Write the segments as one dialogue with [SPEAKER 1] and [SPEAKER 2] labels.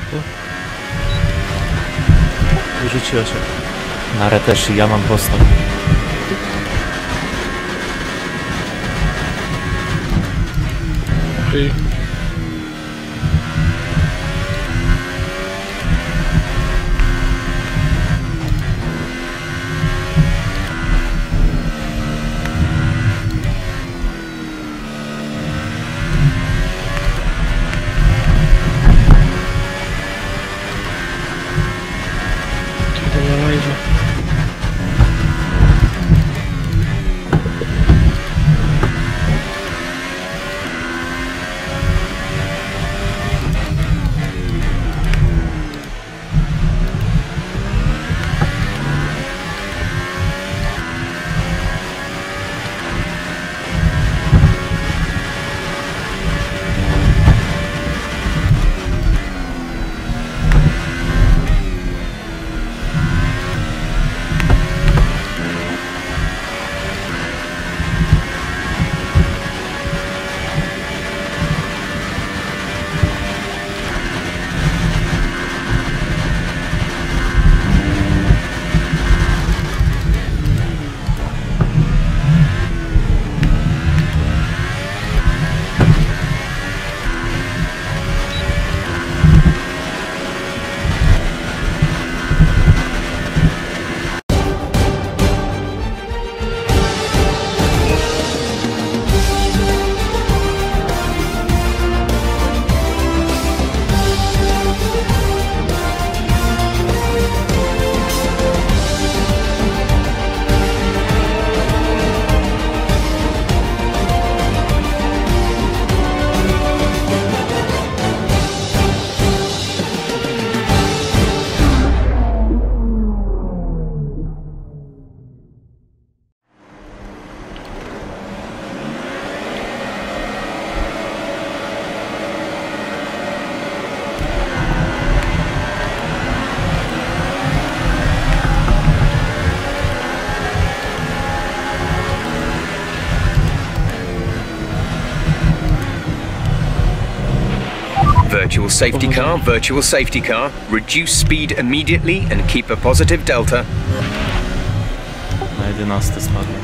[SPEAKER 1] Wyrzuciła się. Narę też i ja mam postał.
[SPEAKER 2] Ej.
[SPEAKER 3] Virtual safety car, reduce speed immediately and keep a positive delta.
[SPEAKER 1] Na 11 spadłem.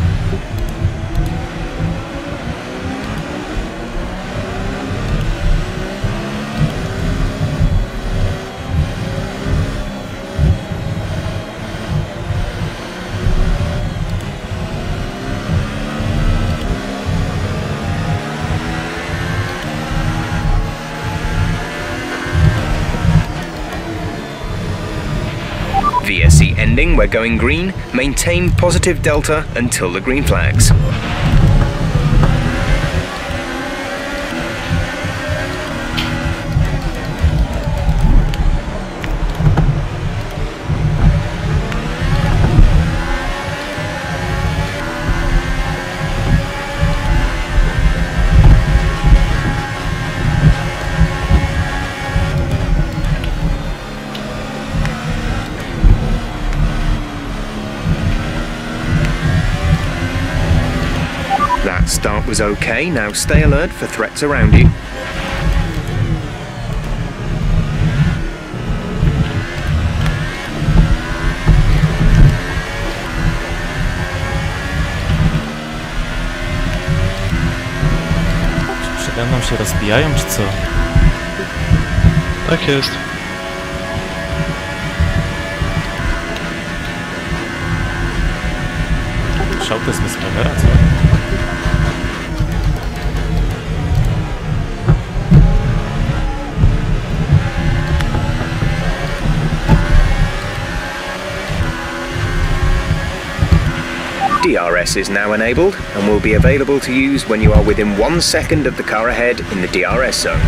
[SPEAKER 3] VSC ending, we're going green. Maintain positive delta until the green flags. That start was okay, now stay alert for threats around you.
[SPEAKER 1] Czy przede mną się rozbijają, czy co?
[SPEAKER 2] Tak jest.
[SPEAKER 1] Szał to jest bez kamera, co?
[SPEAKER 3] DRS is now enabled and will be available to use when you are within 1 second of the car ahead in the DRS zone.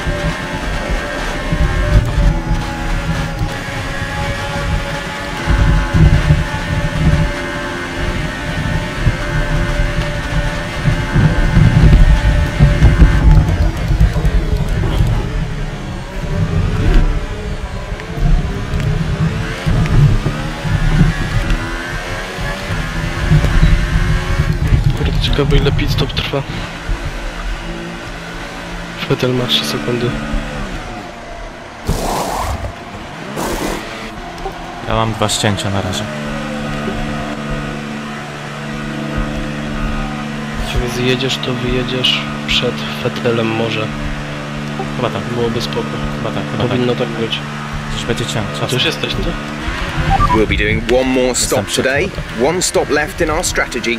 [SPEAKER 2] Ciekawe ile pit stop trwa. Vettel ma 3 sekundy.
[SPEAKER 1] Ja mam 2 ścięcia na razie.
[SPEAKER 2] Jak zjedziesz, to wyjedziesz przed Fetelem może.
[SPEAKER 1] Chyba tak,
[SPEAKER 2] Byłoby spoko.
[SPEAKER 1] chyba tak, chyba tak.
[SPEAKER 2] Powinno tak być.
[SPEAKER 1] Coś będzie ciąć.
[SPEAKER 2] Tu już jesteś, ty?
[SPEAKER 3] We'll be doing one more stop
[SPEAKER 1] Jestem
[SPEAKER 3] today. One stop left in our strategy.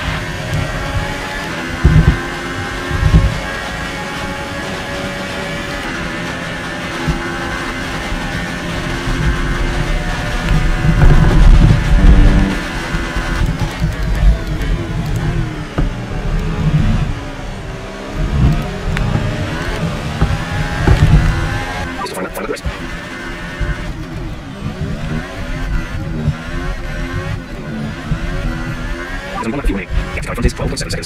[SPEAKER 3] Find the rest. There's one left fueling. The aftertime front is 12.7 seconds.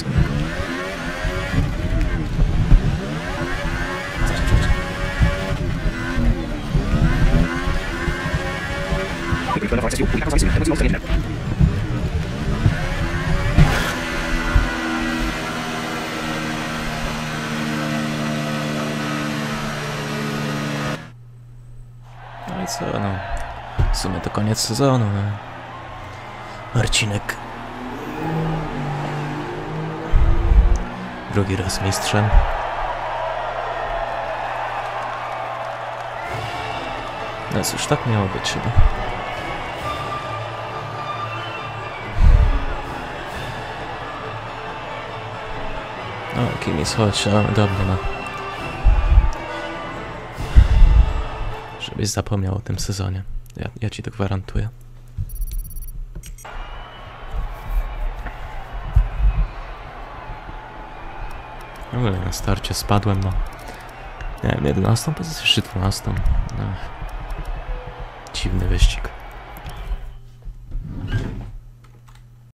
[SPEAKER 3] We can further access fuel. We have access soon. There was no engine now.
[SPEAKER 1] No i co, no. W sumie to koniec sezonu, no. Marcinek. Drugi raz mistrzem. No cóż, tak miało być chyba. O, Kimis, chodź, dobra, no. Żebyś zapomniał o tym sezonie. Ja ci to gwarantuję. W ogóle na starcie spadłem, no. Nie wiem, 11 pozycję czy 12. No. Dziwny wyścig.